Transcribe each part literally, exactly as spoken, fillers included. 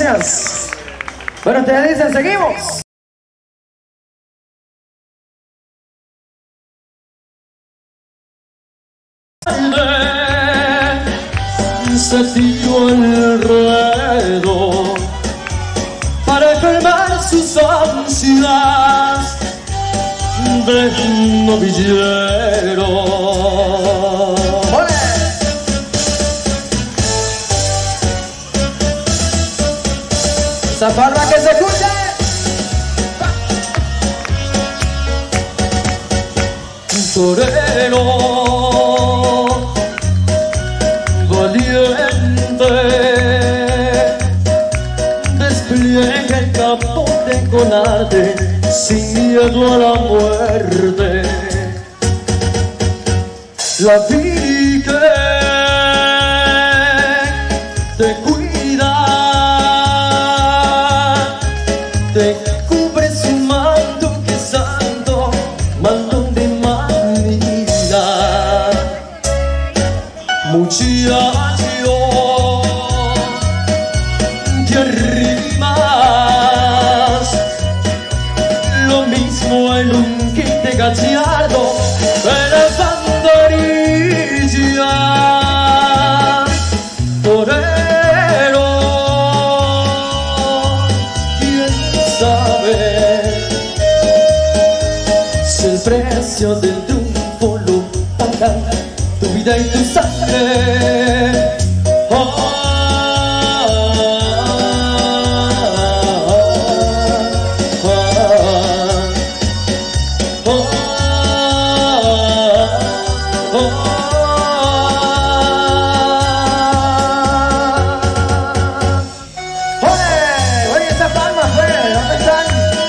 gracias. Bueno, ustedes dicen, seguimos. Se tiró alrededor para calmar sus ansias de novillero. ¡Ole! Esa palma que se escuche. Torero valiente, despliegue el capote con arte, sin miedo a la muerte. La vi que te cuida, te cubre su manto, que santo, manto de manera. Muchacho, te arrimas, lo mismo en un quite gallardo, eres banderilla, torero. ¿Quién sabe si el precio del triunfo lo pagan tu vida y tu sangre? Oh, oh, oh, oh, oh. ¡Ole! Oye, esas palmas, pues, ¿dónde están?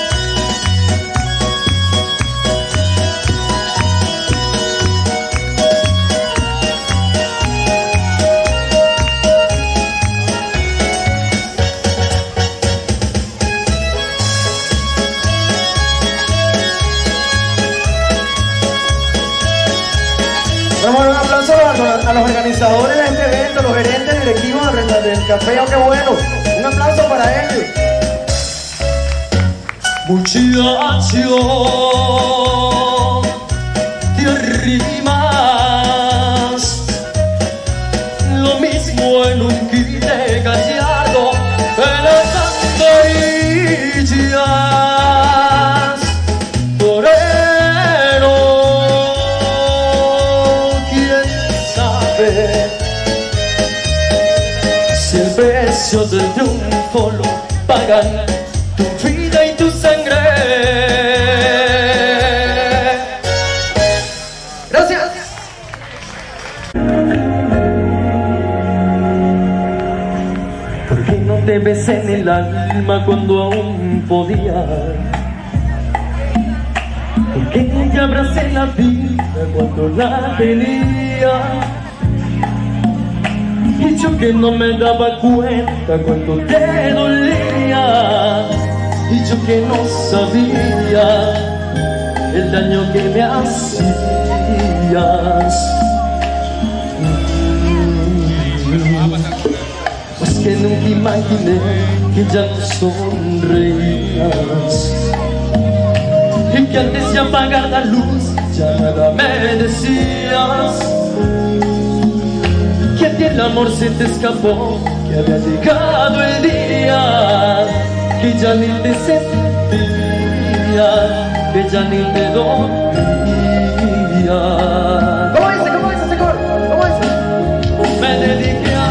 Vamos a dar un aplauso a los, a los organizadores de este evento, los gerentes directivos del, del café, oh, qué bueno. Un aplauso para ellos. Muchacho, te arrimas, lo mismo en un quite gallardo, en las andorillas, torero. ¿Quién sabe si el precio del triunfo lo pagan tu vida y tu sangre? Gracias. ¿Por qué no te besé en el alma cuando aún podía? ¿Por qué no te abracé en la vida cuando la tenía? Y yo que no me daba cuenta cuando te dolía, y yo que no sabía el daño que me hacías. Pues que nunca imaginé que ya no sonreías, y que antes de apagar la luz ya nada me decías, que a ti el amor se te escapó, que había llegado el día, que ya ni te sentía, que ya ni te dolía. ¿Cómo dice? ¿Cómo dice ese coro? ¿Cómo dice? Me dediqué a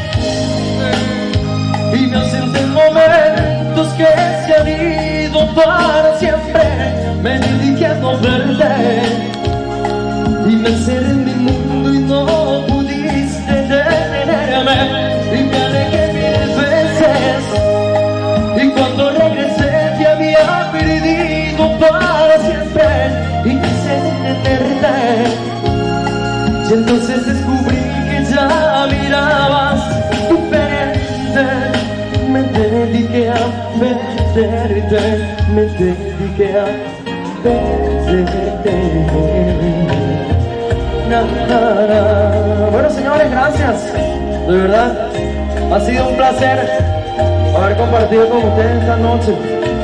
y me ausenten momentos que se han ido para siempre. Me dediqué a no verte y me encerré en mi mundo y no pudiste detenerme, y me alejé mil veces, y cuando regresé te había perdido para siempre y quise detenerte, y entonces descubrí que ya mirabas diferente. Me dediqué a perderte, me dediqué a perderte. Na, na, na. Bueno, señores, gracias. De verdad, ha sido un placer. haber compartido con ustedes esta noche.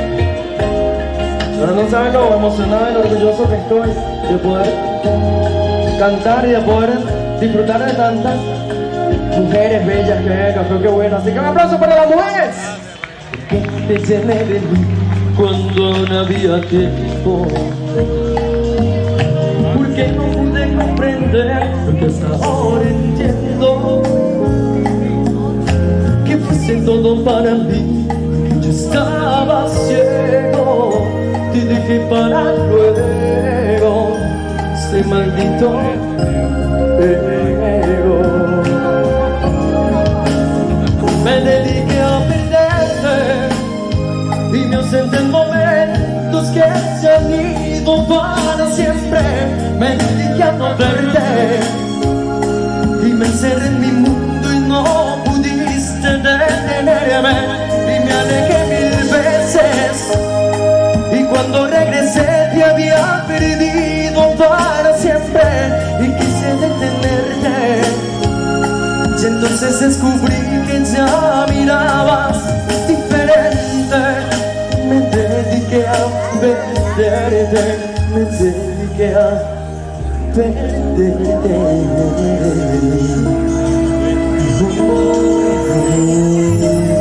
Pero no saben lo emocionado y lo orgulloso que estoy de poder cantar y de poder disfrutar de tantas mujeres bellas que hay en Café Qué Bueno. Así que un aplauso para las mujeres. Que te llené de mí cuando no había tiempo, porque no pude comprender lo que hasta ahora entiendo, que fuiste todo para mí, que yo estaba ciego, te dejé para luego, ese maldito ego. Me dediqué a perderte y me ausenté en momentos que se han ido para siempre. Me dediqué a no verte y me encerré en mi mundo y no pudiste detenerme, y me alejé mil veces, y cuando regresé te había perdido para siempre y quise detenerte, y entonces descubrí que ya mirabas diferente. Me dediqué a perderte, me dediqué a perderte.